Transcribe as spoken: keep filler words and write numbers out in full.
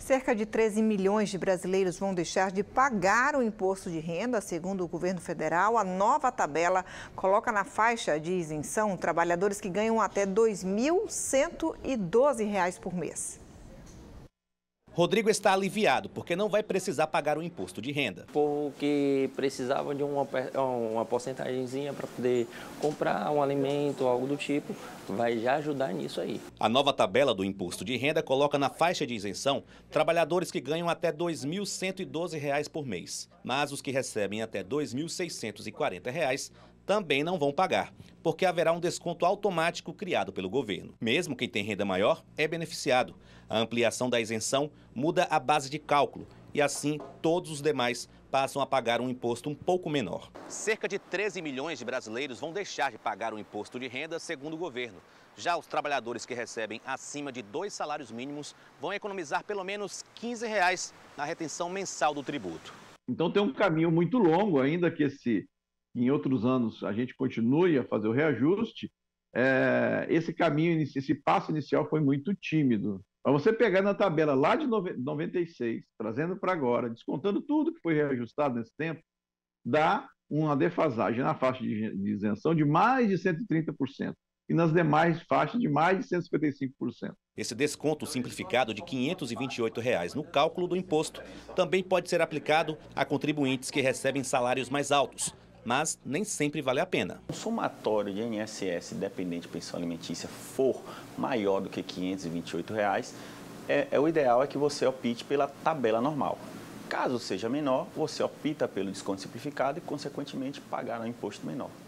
Cerca de treze milhões de brasileiros vão deixar de pagar o imposto de renda. Segundo o governo federal, a nova tabela coloca na faixa de isenção trabalhadores que ganham até dois mil cento e doze reais por mês. Rodrigo está aliviado porque não vai precisar pagar o imposto de renda. Porque precisava de uma, uma porcentagemzinha para poder comprar um alimento, algo do tipo, vai já ajudar nisso aí. A nova tabela do imposto de renda coloca na faixa de isenção trabalhadores que ganham até dois mil cento e doze reais por mês. Mas os que recebem até dois mil seiscentos e quarenta reais também não vão pagar, porque haverá um desconto automático criado pelo governo. Mesmo quem tem renda maior é beneficiado. A ampliação da isenção muda a base de cálculo e assim todos os demais passam a pagar um imposto um pouco menor. Cerca de treze milhões de brasileiros vão deixar de pagar o imposto de renda, segundo o governo. Já os trabalhadores que recebem acima de dois salários mínimos vão economizar pelo menos quinze reais na retenção mensal do tributo. Então tem um caminho muito longo ainda que esse... em outros anos a gente continue a fazer o reajuste, é, esse caminho, esse passo inicial foi muito tímido. Para você pegar na tabela lá de noventa e seis, trazendo para agora, descontando tudo que foi reajustado nesse tempo, dá uma defasagem na faixa de isenção de mais de cento e trinta por cento e nas demais faixas de mais de cento e cinquenta e cinco por cento. Esse desconto simplificado de quinhentos e vinte e oito reais no cálculo do imposto também pode ser aplicado a contribuintes que recebem salários mais altos, mas nem sempre vale a pena. O somatório de I N S S dependente de pensão alimentícia for maior do que quinhentos e vinte e oito reais, é, é o ideal é que você opte pela tabela normal. Caso seja menor, você opta pelo desconto simplificado e, consequentemente, pagar um imposto menor.